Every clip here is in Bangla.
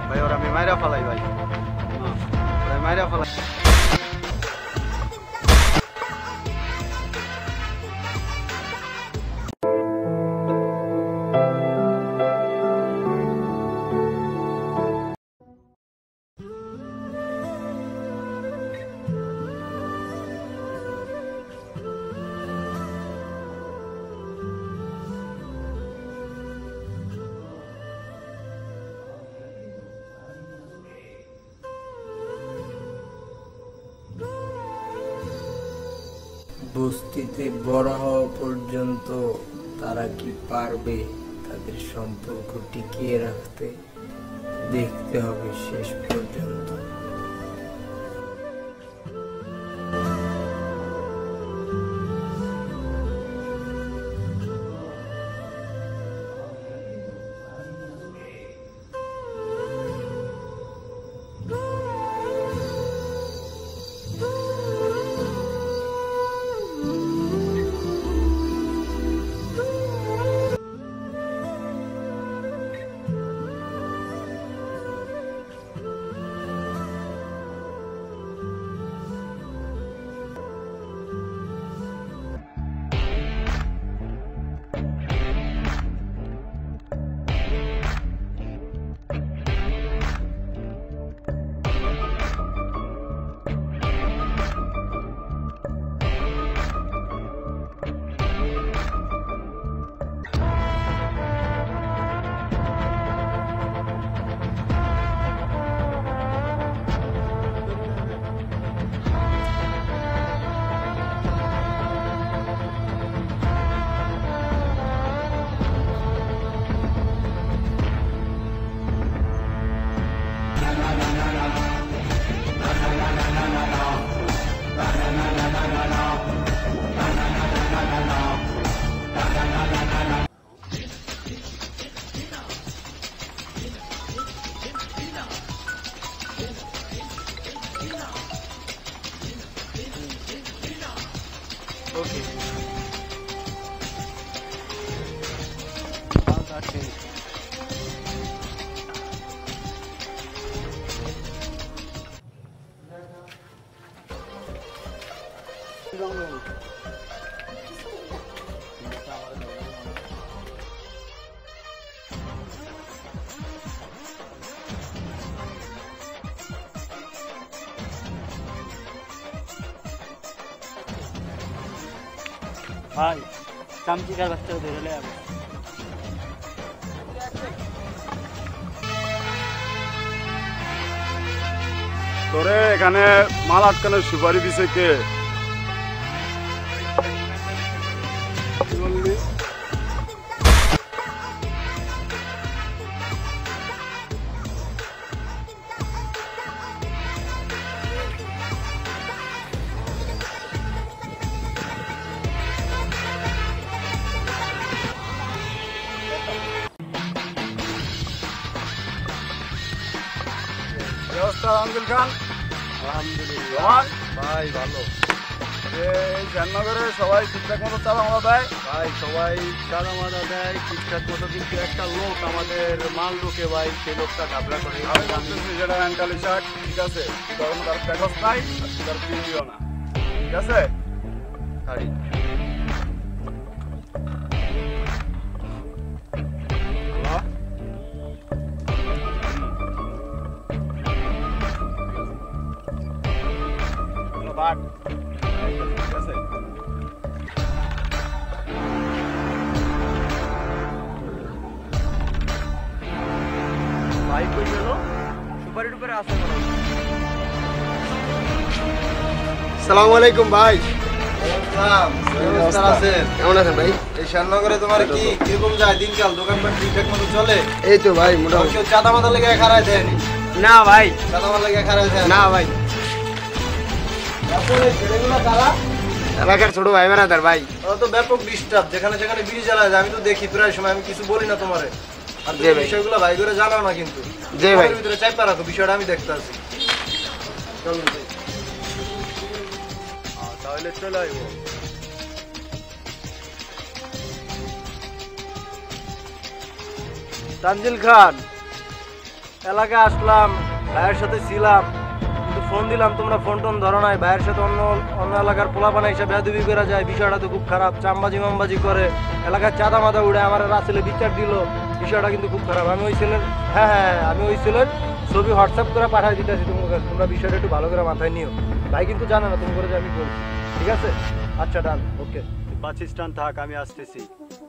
ভাই ওরা আমি মাইরা ফালাই ভাই, ওরা মাইরা ফালাই। বস্তিতে বড় হওয়া পর্যন্ত তারা কি পারবে তাদের সম্পর্ক টিকিয়ে রাখতে? দেখতে হবে শেষ পর্যন্ত। Okay. ভাই চামচিকার বাচ্চাকে ধরে লে আমি তোরে এখানে মাল আটকানোর সুপারি দিছে কে? আঙ্কেল খান আলহামদুলিল্লাহ ভাই ভালো। এই শ্যামনগরে সবাই ঠিকঠাক মতো চাঁদা দেয় ভাই সবাই চাঁদা দেয় ঠিকঠাক মতো, কিন্তু একটা লোক আমাদের মাল ঢোকে ভাই, সেই লোকটা ঘাবড়া করে। আমি বলতেছি সেটা অ্যাঙ্কালি শার্ট, ঠিক আছে, তখন তার প্যাকস নাই, তার পিডিও না, ঠিক আছে? শাড়ি ঠিক আছে। ভাই কই গেল? সুপারি টুপারি আছে? আসসালামু আলাইকুম ভাই। কেমন আছেন ভাই? এই শ্যামনগরে তোমার কি কিরকম যায় দিনকাল? দোকানপাট ঠিকঠাক মতো চলে? এই তো ভাই মোটামুটি। কেউ চাঁদা মাথা লেগে খারায় দেয়নি? না ভাই, চাঁদা মাথা লেগে খারায় দেয় না ভাই, ছেলেগুলো কারা? এলাকার ছোট ভাই বেড়াদার ভাই। ওরা তো ব্যাপক ডিস্টার্ব, যেখানে যেখানে বিড়ি জ্বালায় যায়, আমি তো দেখি প্রায় সময়, আমি কিছু বলি না তোমারে। আর তুমি বিষয়গুলো ভাই করে জানাও না কিন্তু। জি ভাই। ভিতরে চাইপা রাখো, বিষয়টা আমি দেখতে আছি। চলো তাহলে চলে আইব। তানজিল খান, এলাকায় আসলাম, ভাইয়ের সাথে ছিলাম, কিন্তু ফোন দিলাম তোমরা ফোন টোন ধরো নাই। ভাইয়ের সাথে অন্য অন্য এলাকার পোলাপানা হিসাবে বেয়াদবি করা যায়, বিষয়টা তো খুব খারাপ। চামবাজি মামবাজি করে এলাকায় চাঁদা মাদা উড়ে আমার রাসেলে বিচার দিল, বিষয়টা কিন্তু খুব খারাপ। আমি ওই ছেলের আমি ওই ছেলের ছবি হোয়াটসঅ্যাপ করে পাঠিয়ে দিতেছি তোমার কাছে, তোমরা বিষয়টা একটু ভালো করে মাথায় নিও। ভাই কিন্তু জানে না তুমি করে যে আমি করছি, ঠিক আছে? আচ্ছা ডান, ওকে। বাস স্ট্যান্ড থাক, আমি আসতেছি।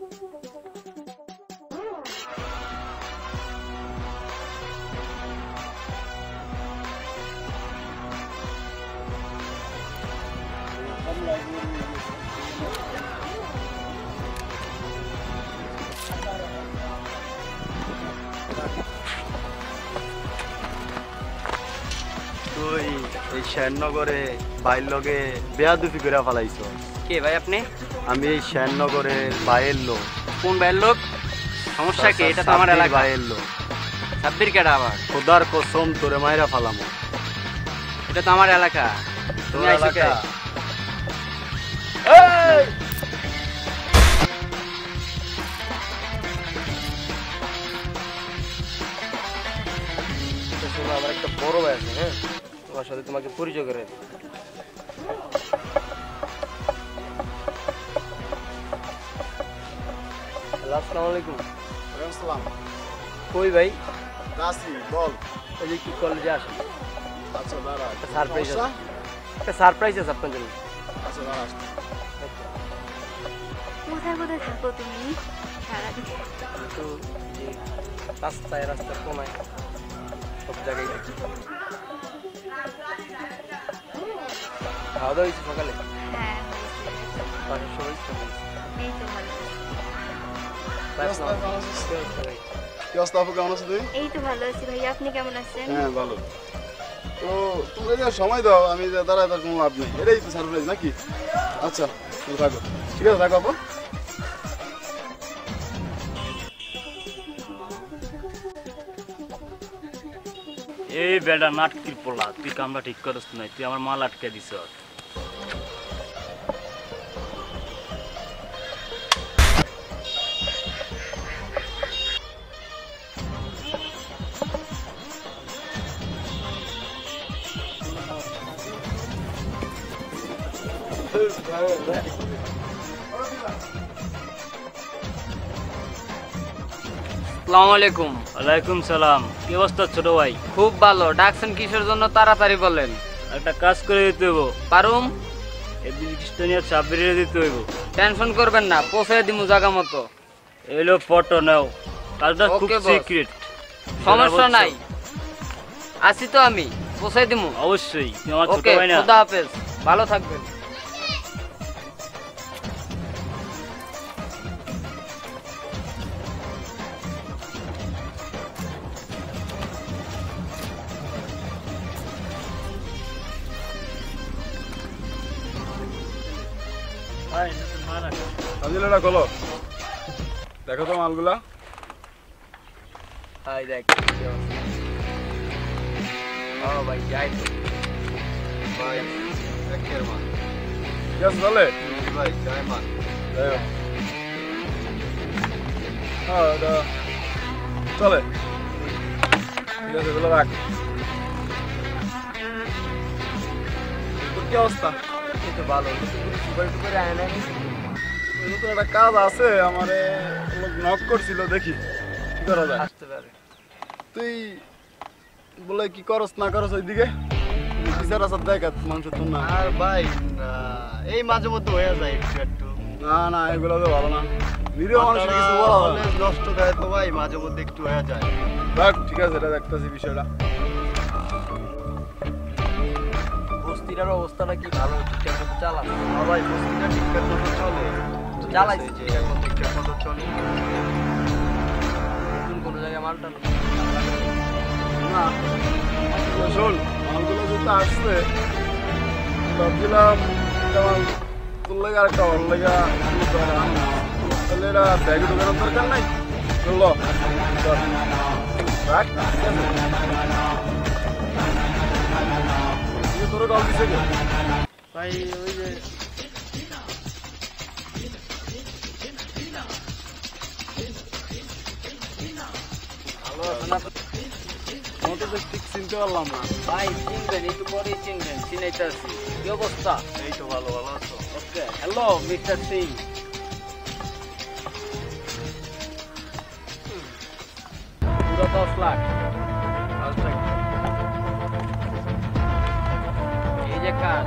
তুই এই শ্যাননগরে ভাইয়ের লগে বেয়াদুফি করে ফেলাইছ। কে ভাই আপনি? আমি এই শ্যাননগরের ভাইয়ের লোক। কোন ভাইয়ের লোক? সমস্যা কি? এটা তো আমার এলাকা। ভাইয়ের লোক। সাব্বির কেডা আবার? খোদার কসম তোরে মাইরা ফালামো। এটা তো আমার এলাকা। তুমি আইছো কে? এই! শোনো, আমার একটা বড় ভাই আছে, হ্যাঁ, তোমার সাথে তোমাকে পরিচয় করে দিই। আসসালামু আলাইকুম। আসসালাম। কই ভাই? রাসি বল। এই যে কি কলেজে আসেন, আচ্ছা দাঁড়া, একটা সারপ্রাইজ আছে, একটা সারপ্রাইজ আছে আপনার জন্য। আচ্ছা দাঁড়া। কোথায় কোথায় থাকো তুমি সারাদিন? কিন্তু রাস্তায় রাস্তায় কোনায় সব জায়গায় দেখি। খাওয়া দাওয়া হয়েছে সকালে? হ্যাঁ হয়েছে। বাসার সবাই কেমন আছে? এই তো ভালো আছি। কি অবস্থা আপু, কেমন আছো তুই? এই তো ভালো আছি ভাই, আপনি কেমন আছেন? হ্যাঁ ভালো। তো তোমরা যে সময় দাও, আমি যে দাঁড়ায় তার কোনো লাভ নেই, এটাই তো সারপ্রাইজ নাকি? আচ্ছা তুমি থাকো, ঠিক আছে থাকো আপু। এই বেটা নাটকির পোলা, তুই কামটা ঠিক করছ নাই, তুই আমার মাল আটকে দিছ। আসসালামু আলাইকুম। ওয়ালাইকুম সালাম। কি অবস্থা ছোট ভাই? খুব ভালো। ডাকছেন কিসের জন্য তাড়াতাড়ি বলেন। একটা কাজ করে দিতে হইব। পারুম। এই ব্রিটিশটানিয়া সাবরিয়ে দিতে হইব। টেনশন করবেন না, পৌঁছে দিমু জায়গা মতো। এলো ফটো নাও, কাজটা খুব Okay, boss. সিক্রেট। সমস্যা নাই, আসি তো আমি, পৌঁছে দিমু। অবশ্যই, তুই আমার ছোট ওকে, ভাই না? খোদা হাফেজ, ভালো থাকবেন। ভাই নতুন মাল আছে। আঞ্জলিটা খোলো, দেখো তো মালগুলা। হাই দেখ কি অবস্থা। ও ভাই যাই তো ভাই একের মান। ঠিক আছে তাহলে? ভাই জয় মান। যাই হোক। হ্যাঁ এটা চলে, ঠিক আছে এগুলো রাখ। তোর কি অবস্থা? এই তো ভালো, সুপার টুপার আয় না। তো একটা কাজ আছে, আমারে লোক নক করছিল, দেখি কি করা যায়। আসতে পারে। তুই বলে কি করস না করস ওইদিকে বিচার আসার দেখ মানুষের তো না। আর ভাই এই মাঝে মধ্যে হয়ে যায় একটু একটু। না না এগুলো তো ভালো না, নিরীহ মানুষের কিছু বলা হয় না। কলেজ নষ্ট দেয় তো ভাই, মাঝে মধ্যে একটু হয়ে যায়। দেখ ঠিক আছে, এটা দেখতেছি বিষয়টা। বস্তিটার অবস্থাটা কি ভালো? ঠিকঠাক মতো চালা। আমার ভাই বস্তিটা ঠিকঠাক মতো চলে, চালাইছি যে এখন ঠিকঠাক মতো চলে। নতুন কোনো জায়গায় মালটা না শোন, মালগুলো যেটা আসছে ভাবছিলাম যেমন তোর লেগে আরেকটা ওর লেগে তাহলে এটা ব্যাগে ঢোকানোর দরকার নাই। চললো রাখ, ঠিক আছে। তোর কল দিছে কে? ভাই ওই যে ভালো আছে না? তো ঠিক চিনতে পারলাম না। ভাই চিনবেন, একটু পরেই চিনবেন, চিনাইতে আছি। কি অবস্থা? এই তো ভালো আছো? Okay, hello mister Singh. পুরো 10 লাখ। এই যে কাজ।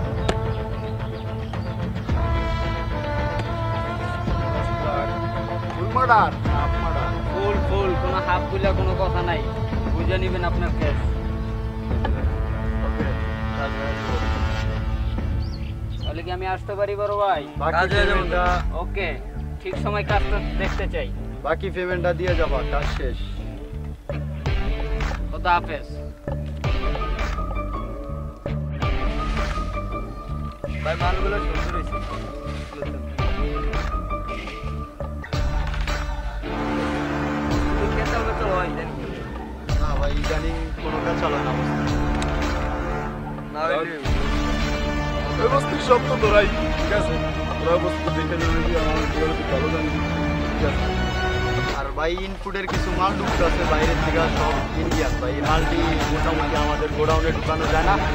Full murder, half murder. Full full, কোনো হাফ বুলা কোনো কথা নাই, বুঝে নিবেন আপনার কেস। ওকে, কাজে আসবো। তাহলে কি আমি আসতে পারি বড় ভাই? বাকি পেমেন্টটা ওকে, ঠিক সময় কাজটা দেখতে চাই। বাকি পেমেন্টটা দিয়ে যাবা, কাজ শেষ। খোদা হাফেজ। ভাই মালগুলো সুন্দর হয়েছে। না ভাই ইদানিং কোনো কাজ চলে না অবস্থা। না হইলে ওই বস্তির সব তো তোরাই, ঠিক আছে? তোরা বস্তু দেখে নেবে কি আমার তোরা তো ভালো জানি, ঠিক আছে? আর ভাই ইনপুটের কিছু মাল ঢুকতেছে বাইরের থেকে, সব ইন্ডিয়ান ভাই। এই মালটি মোটামুটি আমাদের গোডাউনে ঢুকানো যায় না,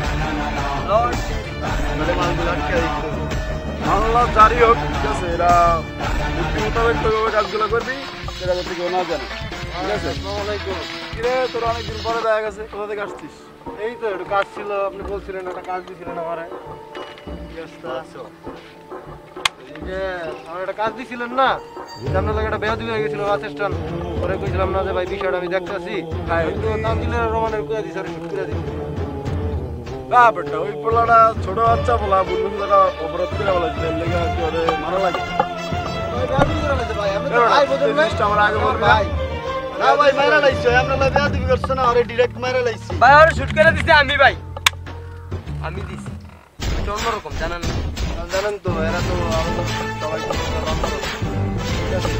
মানে মালগুলো আটকে দিতে হবে। মামলা জারি হোক, ঠিক আছে? এরা বুদ্ধি মোতাবেক তো কাজগুলো করবি, এরা যাতে কেউ না জানে, ঠিক আছে? আসসালামাইকুম। কিরে তোরা অনেকদিন পরে দেখা গেছে, কোথা থেকে আসছিস? এই তো একটু কাজ ছিল, আপনি বলছিলেন একটা কাজ দিয়েছিলেন আমারে। আচ্ছা এই যে আমার একটা কাজ দিয়েছিলেন না, সামনে লাগে একটা বেয়াদবি হয়ে গেছিল বাস স্ট্যান্ড। পরে কইছিলাম না যে ভাই বিষয়টা আমি দেখতেছি, কিন্তু তানজিলের রোমানের করে দিছে, শুট করে দিছে। না বেটা, ওই পোলাটা ছোট বাচ্চা পোলা, বুলবুল দাদা অপরাধ করে বলা যায়, লেগে আর কি ওরে মারা লাগে। ভাই বেয়াদবি করে ফেলেছে ভাই, আপনি এ তো বেটা, ভাই বোঝেন এই নাই? জিনিসটা আমার আগে বলবি না? ভাই না ভাই মারা লাইছো, আমরা না বেয়াদবি করছ না, আরে ডাইরেক্ট মারা লাইছি। ভাই আর শুট করে দিছি আমি ভাই, আমি দিছি। এটা অন্যরকম জানেন না? জানেন তো এরা তো আমাদের সবাই তো ঠিক আছে?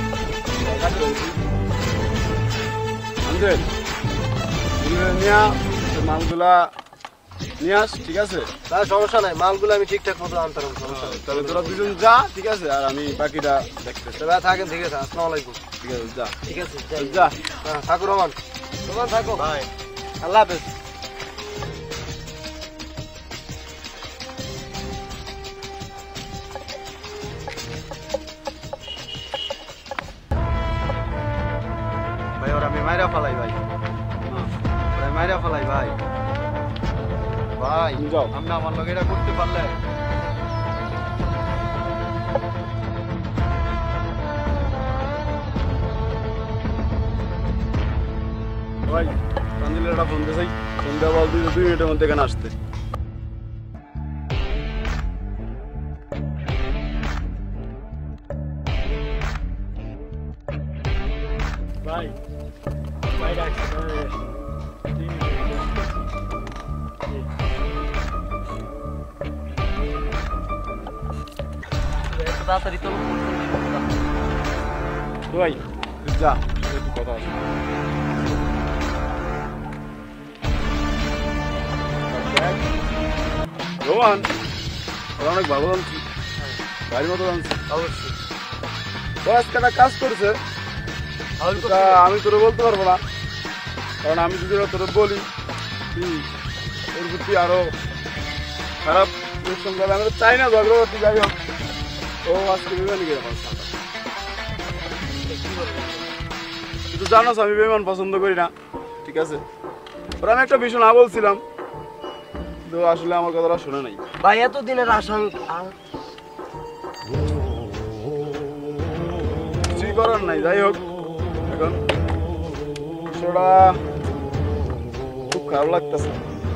আনজেল, নিয়া মালগুলা নিয়ে আস, ঠিক আছে? তার সমস্যা নাই, মালগুলো আমি ঠিকঠাক মতো আনতে পারবো, সমস্যা নেই। তাহলে তোরা দুজন যা, ঠিক আছে? আর আমি বাকিটা দেখতেছি, ভাই থাকেন, ঠিক আছে? আসসালামু আলাইকুম। ঠিক আছে? যা ঠিক আছে, যাই। যা। হ্যাঁ, থাকো রোমান, রোমান থাকো ভাই আল্লাহ হাফেজ। ভাই ওরা আমি মাইরা ফালাই ভাই, ওরা মাইরা ফালাই ভাই। ভাই যাও। আপনি আমার লগে এটা করতে পারলে ভাই তানজিলের একটা ফোন দিয়েছি, ফোন দেওয়া বল 2 মিনিটের মধ্যে এখানে আসতে। ভাই ভাই ডাকছে তাড়াতাড়ি তো তো ভাই তুই যা, একটু কথা আছে। রোমান, ওরা অনেক ভালো জানছি, গাড়ির মতো জানছি অবশ্যই ও আজকে একটা কাজ করছে। তা আমি তোরে বলতে পারবো না, কারণ আমি যদি ওরা তোরে বলি তুই ওর প্রতি আরো খারাপ রিয়েকশন করবে। আমি তো চাই না ঝগড়া করতে, যাই হোক ও আজকে বিমানি গেলে আমার সাথে। তুই তো জানোস আমি বেমান পছন্দ করি না, ঠিক আছে? ওরা আমি একটা বিষয় না বলছিলাম, তো আসলে আমার কথাটা শোনে নাই। ভাই এতদিনের আশঙ্কা কিছুই করার নাই, যাই হোক এখন বিষয়টা খুব খারাপ লাগতেছে।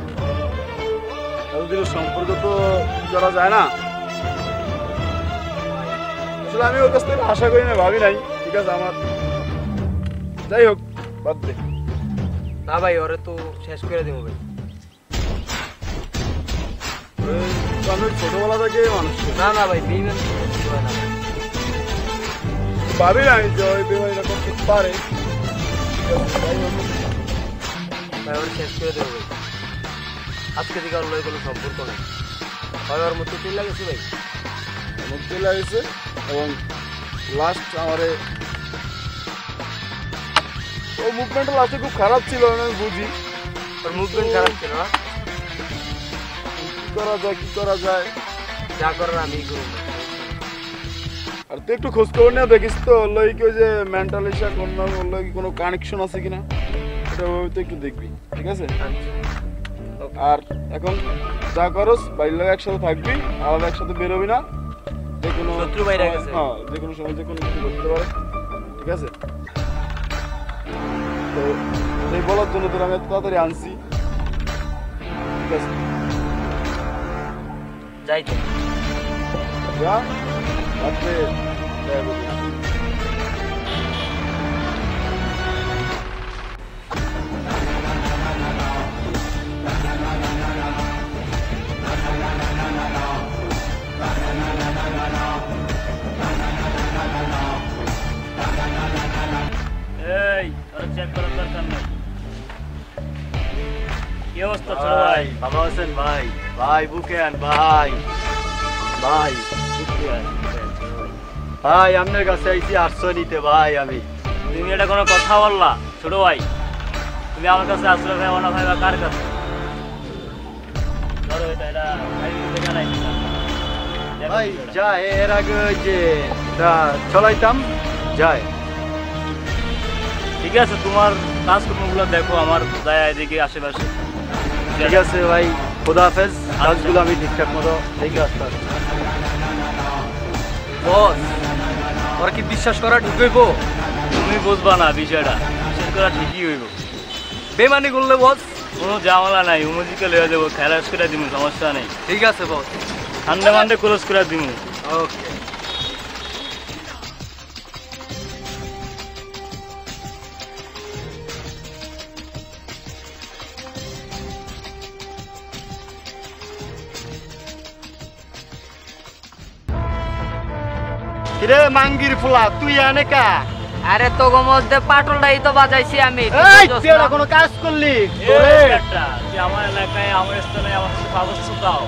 এতদিনের সম্পর্ক তো করা যায় না। আসলে আমি ওর কাছ থেকে আশা করি না, ভাবি নাই, ঠিক আছে? আমার যাই হোক বাদ দে। না ভাই, ওরে তো শেষ করে দেবো ভাই। আমি ছোটবেলা থেকে মানুষ না না ভাই, বেইমান হয় না। ভাবি নাই যে ওই বেমানিটা করতে পারে, ঠিক আছে? যাই হোক ভাই ওরে শেষ করে দেবো ভাই। আজকে থেকে ওর লয় কোনো সম্পর্ক নেই। ভাই ওর মধ্যে চলে গেছে ভাই। আমার চলে গেছে এবং লাস্ট আমারে ও মুভমেন্টটা লাস্টে খুব খারাপ ছিল আমি বুঝি। তোর মুভমেন্ট খারাপ ছিল না? কি করা যায় যা করার আমি করব। আর তুই একটু খোঁজ খবর নিয়ে দেখিস তো ওর লগে কি ওই যে মেন্টাল ইস্যু ওর লগে কোনো কানেকশন আছে কিনা এটা তো একটু দেখবি, ঠিক আছে? আর এখন যা করস বাইর লগে একসাথে থাকবি, আলাদা একসাথে বেরোবি না। যে কোনো শত্রু বাইরে গেছে। হ্যাঁ, যে কোনো সময় যে কোনো কিছু করতে পারে, ঠিক আছে? তো এই বলার জন্য তোর আমি এত তাড়াতাড়ি আনছি, ঠিক আছে? যাই তো। যা রাত্রে দেখা করবি। এই তোর চেক করার দরকার নাই। কি অবস্থা ছোট ভাই? ভালো আছেন ভাই? ভাই বুকেন ভাই, ভাই ভাই আপনার কাছে আইছি আশ্রয় নিতে ভাই। আমি তুমি এটা কোনো কথা বললা ছোট ভাই? তুমি আমার কাছে আশ্রয় পাবো না ভাই বা কার কাছে? ধরো এটা গাড়ির দেখা নাই ভাই যায় এর আগে ওই যে চলাইতাম যায়। ঠিক আছে, তোমার কাজকর্মগুলো দেখো, আমার যায় এদিকে আশেপাশে। ঠিক আছে ভাই, খোদা হাফেজ। কাজগুলো আমি ঠিকঠাক মতো দেখে আসতে পারছি। বস, ওরা কি বিশ্বাস করা ঠিক হইব? তুমি বুঝবা না বিষয়টা, বিশ্বাস করা ঠিকই হইব। বেমানি করলে বস? কোনো ঝামেলা নাই, উমজিকে লয়ে যাবো, খেলা করে দিব, সমস্যা নেই। ঠিক আছে বস। ঠান্ডা মান্ডে ক্লোজ করে দিব। ওকে। কিরে মাঙ্গির ফুলা তুই এনে কা? আরে তোগো মধ্যে পাটলটাই তো বাজাইছি আমি। এই তুই এটা কোনো কাজ করলি? এই বেটা, তুই আমার এলাকায় আমার স্থানে আমার সাথে কাগজ দাও।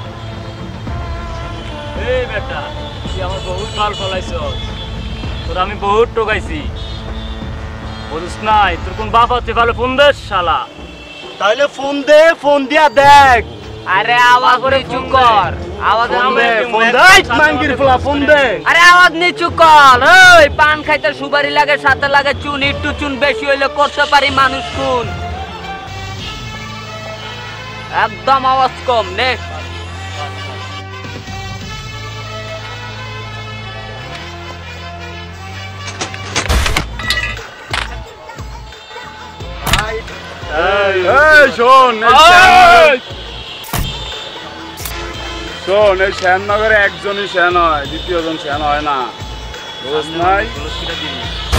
এই বেটা, তুই আমার বহুত মাল ফলাইছ, তোর আমি বহুত টোকাইছি, বুঝিস নাই? তোর কোন বাপ আছে ভালো ফোন দে শালা। তাহলে ফোন দে, ফোন দিয়া দেখ। আরে আওয়াজ নিচু কর, আওয়াজ ফোন দে, ফোন দে। এই মাঙ্গির ফুলা ফোন দে। আরে আওয়াজ নিচু কর। ওই পান খাইতে সুপারি লাগে, সাথে লাগে চুন, একটু চুন বেশি হইলে করতে পারি মানুষ খুন। একদম আওয়াজ কম নে। এই শোন, এই শ্যামনগরে একজনই শ্যান হয়, দ্বিতীয়জন শ্যান হয় না, বুঝ নাই? ক্লোজ করে দিবি।